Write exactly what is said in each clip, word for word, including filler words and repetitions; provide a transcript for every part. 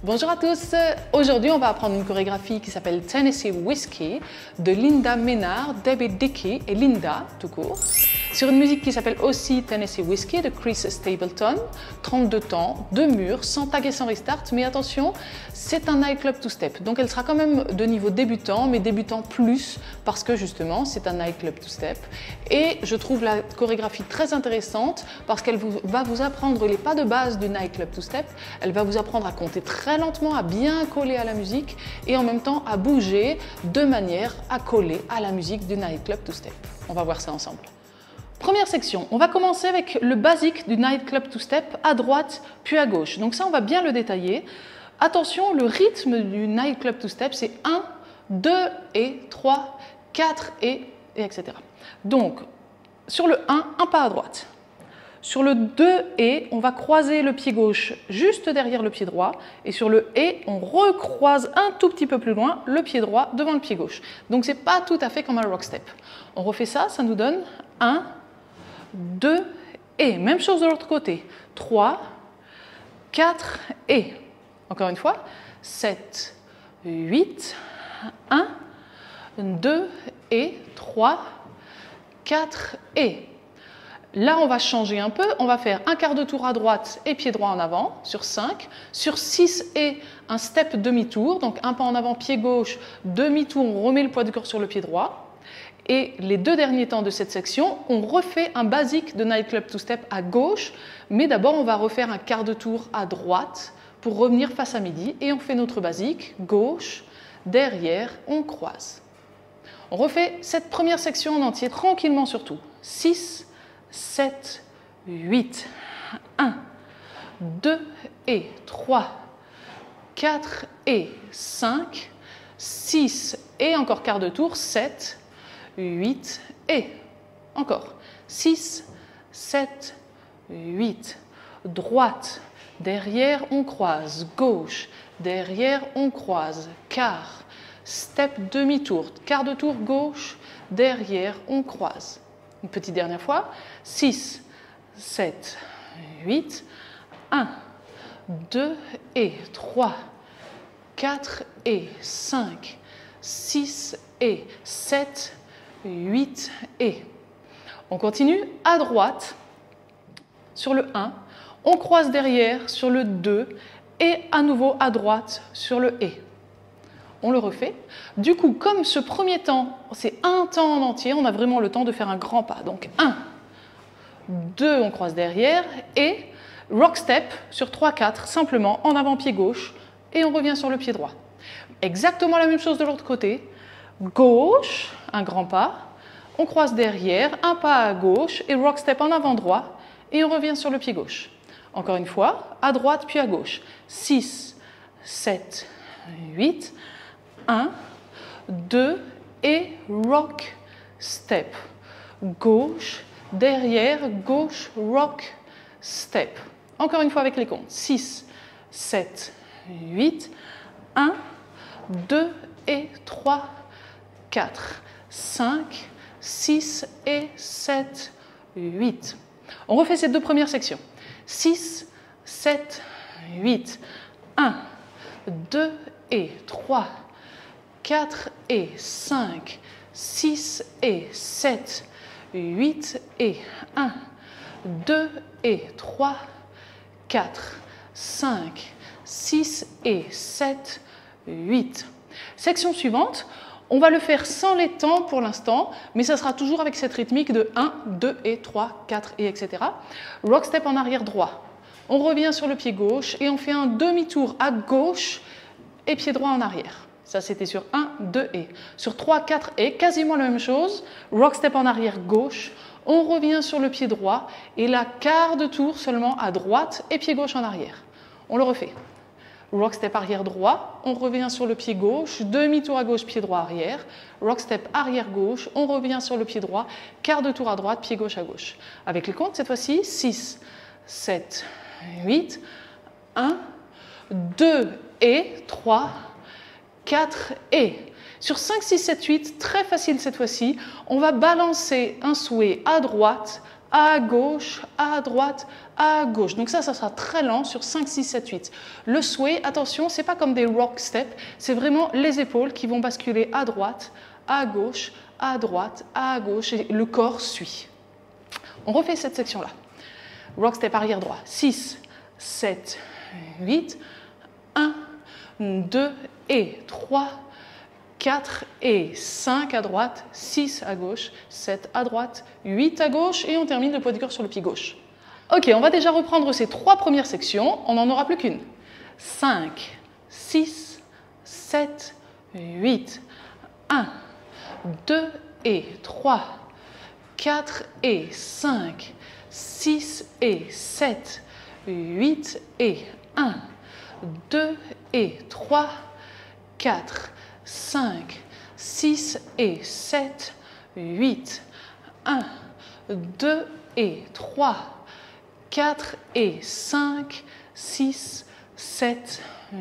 Bonjour à tous, aujourd'hui on va apprendre une chorégraphie qui s'appelle Tennessee Whiskey de Linda Ménard, David Dickey et Linda tout court, sur une musique qui s'appelle aussi Tennessee Whiskey de Chris Stapleton, trente-deux temps, deux murs, sans tag et sans restart, mais attention, c'est un nightclub two-step, donc elle sera quand même de niveau débutant, mais débutant plus, parce que justement c'est un nightclub two-step, et je trouve la chorégraphie très intéressante, parce qu'elle va vous apprendre les pas de base du nightclub two-step, elle va vous apprendre à compter très lentement, à bien coller à la musique, et en même temps à bouger de manière à coller à la musique du nightclub two-step. On va voir ça ensemble. Première section, on va commencer avec le basique du nightclub two-step, à droite puis à gauche. Donc ça, on va bien le détailler. Attention, le rythme du nightclub two-step, c'est un, deux et trois, quatre et, et et cetera. Donc, sur le un, un pas à droite. Sur le deux et, on va croiser le pied gauche juste derrière le pied droit. Et sur le et, on recroise un tout petit peu plus loin le pied droit devant le pied gauche. Donc, ce n'est pas tout à fait comme un rock step. On refait ça, ça nous donne un, deux et. Même chose de l'autre côté. trois, quatre et. Encore une fois. sept, huit, un, deux et. trois, quatre et. Là, on va changer un peu. On va faire un quart de tour à droite et pied droit en avant sur cinq. Sur six et un step demi-tour. Donc un pas en avant, pied gauche, demi-tour. On remet le poids du corps sur le pied droit. Et les deux derniers temps de cette section, on refait un basique de nightclub two-step à gauche, mais d'abord on va refaire un quart de tour à droite pour revenir face à midi et on fait notre basique, gauche, derrière, on croise. On refait cette première section en entier tranquillement surtout. six, sept, huit, un, deux et trois, quatre et cinq, six et encore quart de tour, sept, huit et encore six, sept, huit, droite, derrière on croise, gauche, derrière on croise, quart, step demi-tour, quart de tour gauche, derrière on croise. Une petite dernière fois, six, sept, huit, un, deux et trois, quatre et cinq, six et sept, huit et. On continue à droite sur le un, on croise derrière sur le deux et à nouveau à droite sur le et. On le refait. Du coup, comme ce premier temps, c'est un temps en entier, on a vraiment le temps de faire un grand pas. Donc un, deux, on croise derrière et rock step sur trois, quatre, simplement en avant pied gauche et on revient sur le pied droit. Exactement la même chose de l'autre côté. Gauche, un grand pas, on croise derrière, un pas à gauche et rock step en avant droit et on revient sur le pied gauche. Encore une fois, à droite puis à gauche. six, sept, huit, un, deux et rock step. Gauche, derrière, gauche, rock step. Encore une fois avec les comptes. six, sept, huit, un, deux et trois, quatre, cinq, six et sept, huit. On refait ces deux premières sections. six, sept, huit, un, deux et trois, quatre et cinq, six et sept, huit et un, deux et trois, quatre, cinq, six et sept, huit. Section suivante, on va le faire sans les temps pour l'instant, mais ça sera toujours avec cette rythmique de un, deux et trois, quatre et et cetera. Rock step en arrière droit. On revient sur le pied gauche et on fait un demi-tour à gauche et pied droit en arrière. Ça, c'était sur un, deux et. Sur trois, quatre et, quasiment la même chose. Rock step en arrière gauche. On revient sur le pied droit et la quart de tour seulement à droite et pied gauche en arrière. On le refait. Rock step arrière droit, on revient sur le pied gauche, demi-tour à gauche, pied droit arrière. Rock step arrière gauche, on revient sur le pied droit, quart de tour à droite, pied gauche à gauche. Avec les comptes, cette fois-ci, six, sept, huit, un, deux et trois, quatre et. Sur cinq, six, sept, huit, très facile cette fois-ci, on va balancer un souhait à droite, à gauche, à droite, à gauche. Donc ça, ça sera très lent sur cinq, six, sept, huit. Le sway, attention, ce n'est pas comme des rock steps, c'est vraiment les épaules qui vont basculer à droite, à gauche, à droite, à gauche, et le corps suit. On refait cette section-là. Rock step arrière droit. six, sept, huit, un, deux et trois, quatre et cinq à droite, six à gauche, sept à droite, huit à gauche et on termine le poids du corps sur le pied gauche. Ok, on va déjà reprendre ces trois premières sections, on n'en aura plus qu'une. cinq, six, sept, huit, un, deux et trois, quatre et cinq, six et sept, huit et un, deux et trois, quatre, cinq, six et sept, huit, un, deux et trois, quatre et cinq, six, sept,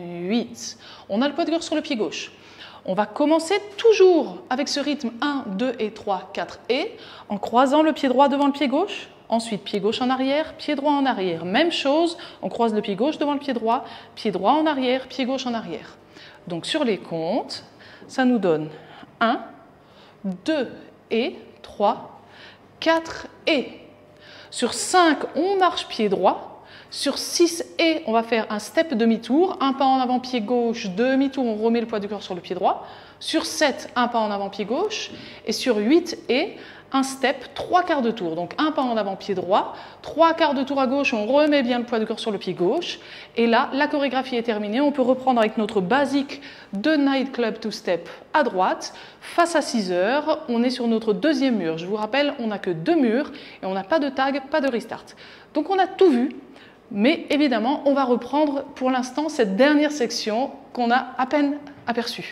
huit. On a le poids de corps sur le pied gauche. On va commencer toujours avec ce rythme un, deux et trois, quatre et en croisant le pied droit devant le pied gauche. Ensuite, pied gauche en arrière, pied droit en arrière. Même chose, on croise le pied gauche devant le pied droit, pied droit en arrière, pied gauche en arrière. Donc sur les comptes, ça nous donne un, deux et trois, quatre et. Sur cinq, on marche pied droit. Sur six et, on va faire un step demi-tour, un pas en avant pied gauche, demi-tour, on remet le poids du corps sur le pied droit. Sur sept, un pas en avant pied gauche. Et sur huit et, un step, trois quarts de tour. Donc un pas en avant pied droit, trois quarts de tour à gauche, on remet bien le poids du corps sur le pied gauche. Et là, la chorégraphie est terminée. On peut reprendre avec notre basique de Night Club Two Step à droite, face à six heures. On est sur notre deuxième mur. Je vous rappelle, on n'a que deux murs et on n'a pas de tag, pas de restart. Donc on a tout vu. Mais évidemment, on va reprendre pour l'instant cette dernière section qu'on a à peine aperçue.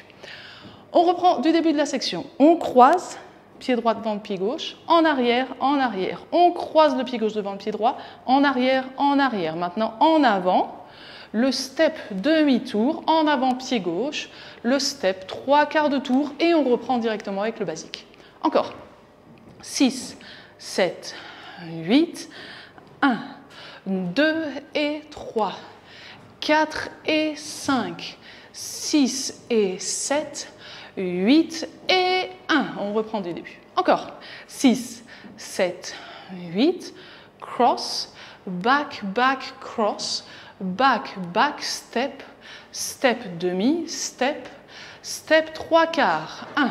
On reprend du début de la section. On croise, pied droit devant le pied gauche, en arrière, en arrière. On croise le pied gauche devant le pied droit, en arrière, en arrière. Maintenant, en avant, le step demi-tour, en avant pied gauche, le step trois quarts de tour et on reprend directement avec le basique. Encore. six, sept, huit, un, deux et trois, quatre et cinq, six et sept, huit et un. On reprend du début. Encore. six, sept, huit, cross, back, back, cross, back, back, step, step demi, step, step trois quarts. un.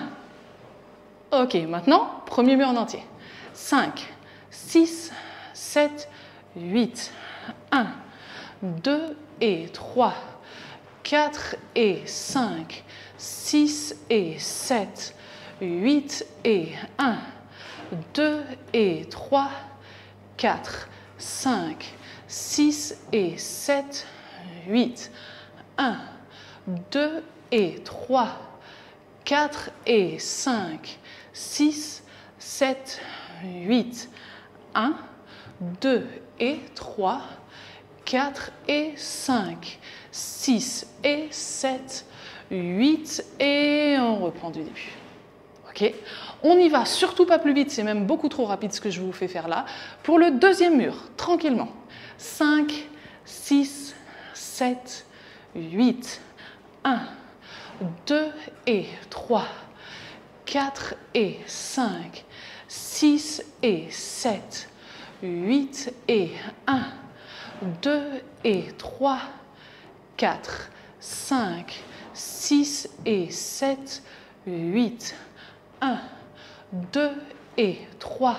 Ok, maintenant, premier mur en entier. cinq, six, sept, huit, un, deux et trois, quatre et cinq, six et sept, huit et un, deux et trois, quatre, cinq, six et sept, huit, un, deux et trois, quatre et cinq, six, sept, huit, un, deux et trois, quatre et cinq, six et sept, huit et on reprend du début. Ok, on y va, surtout pas plus vite, c'est même beaucoup trop rapide ce que je vous fais faire là. Pour le deuxième mur, tranquillement. cinq, six, sept, huit, un, deux et trois, quatre et cinq, six et sept, huit et un, deux et trois, quatre, cinq, six et sept, huit, un, deux et trois,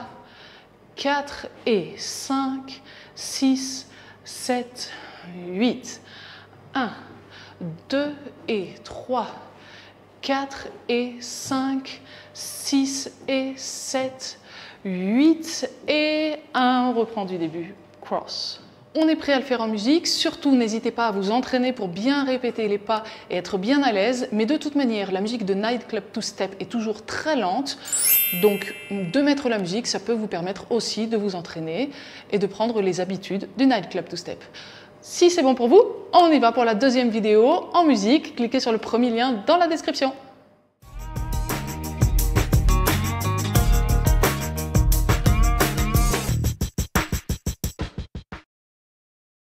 quatre et cinq, six, sept, huit, un, deux et trois, quatre et cinq, six et sept, huit et un. On reprend du début. Cross. On est prêt à le faire en musique, surtout n'hésitez pas à vous entraîner pour bien répéter les pas et être bien à l'aise, mais de toute manière la musique de Night Club Two Step est toujours très lente, donc de mettre la musique ça peut vous permettre aussi de vous entraîner et de prendre les habitudes du Night Club Two Step. Si c'est bon pour vous, on y va pour la deuxième vidéo en musique, cliquez sur le premier lien dans la description.